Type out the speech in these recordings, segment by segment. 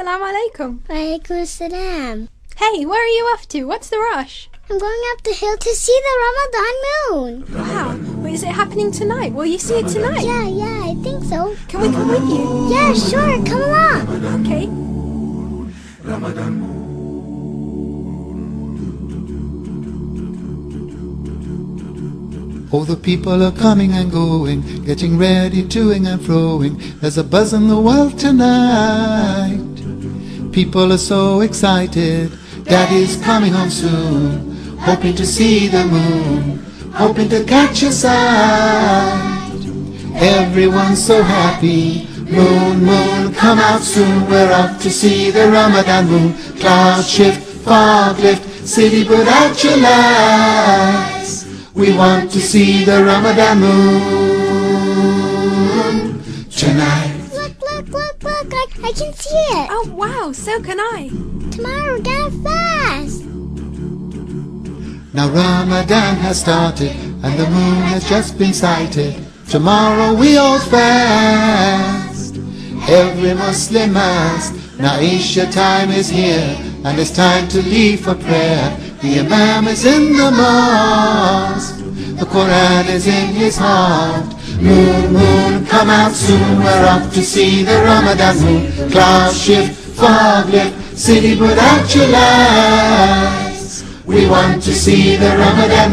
Assalamu alaikum. Walaikum assalam. Hey, where are you off to? What's the rush? I'm going up the hill to see the Ramadan moon. Wow. Wait, is it happening tonight? Will you see it tonight? Yeah, I think so. Can we come with you? Yeah, sure, come along. Okay. All the people are coming and going, getting ready, toing and froing. There's a buzz in the world tonight. People are so excited, Daddy's coming home soon, hoping to see the moon, hoping to catch a sight. Everyone's so happy, moon, moon, come out soon. We're off to see the Ramadan moon. Cloud shift, fog lift, city put out your lights. We want to see the Ramadan moon tonight. Look, I can see it. Oh, wow, so can I. Tomorrow, get fast. Now Ramadan has started and the moon has just been sighted. Tomorrow we all fast. Every Muslim must. Now Isha time is here and it's time to leave for prayer. The Imam is in the mosque, the Quran is in his heart. Moon, moon, come out soon. We're off to see the Ramadan moon. Cloud shift, fog lift, city put out your lights. We want to see the Ramadan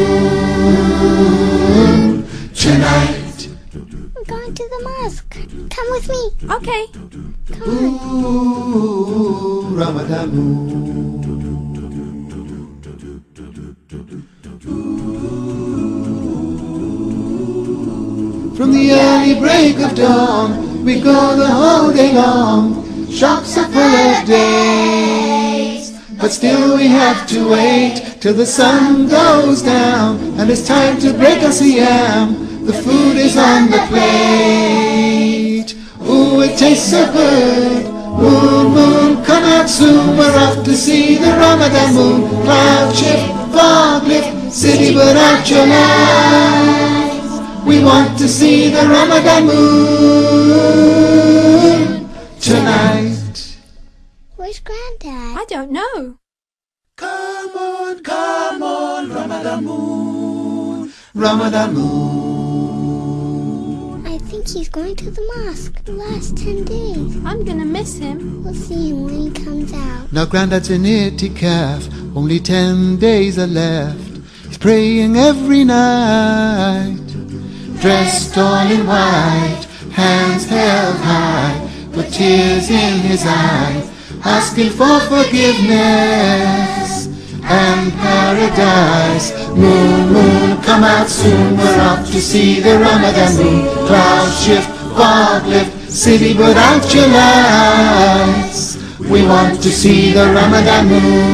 moon tonight. I'm going to the mosque. Come with me. Okay. Come on. Ooh, Ramadan moon. From the early break of dawn, we go the whole day long. Shops are full of days, but still we have to wait till the sun goes down, and it's time to break our siyam. The food is on the plate. Ooh, it tastes so good. Moon, moon, come out soon. We're off to see the Ramadan moon. Cloud shift, fog lift, city put out your lights. We want to see the Ramadan moon tonight. Where's Granddad? I don't know. Come on, Ramadan moon, Ramadan moon. I think he's going to the mosque the last 10 days. I'm gonna miss him. We'll see him when he comes out. Now Granddad's in itikaf, only 10 days are left. He's praying every night, dressed all in white, hands held high, with tears in his eyes, asking for forgiveness and paradise. Moon, moon, come out soon. We're off to see the Ramadan moon. Cloud shift, fog lift, city put out your lights. We want to see the Ramadan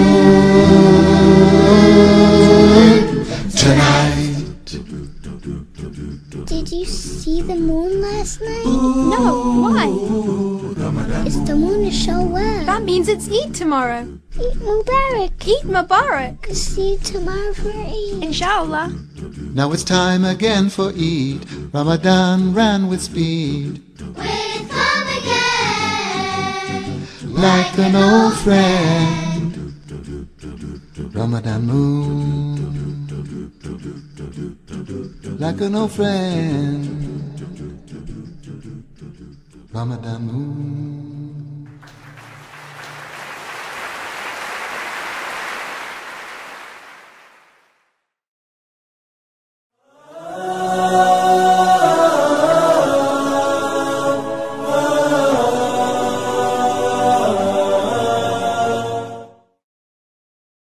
moon tonight. Did you see the moon last night? No, why? It's the moon of Shawwal. That means it's Eid tomorrow. Eid Mubarak. Eid Mubarak. See you tomorrow for Eid. Inshallah. Now it's time again for Eid. Ramadan ran with speed, We'll come again. like an old friend. Ramadan moon, like an old friend. Ramadan moon.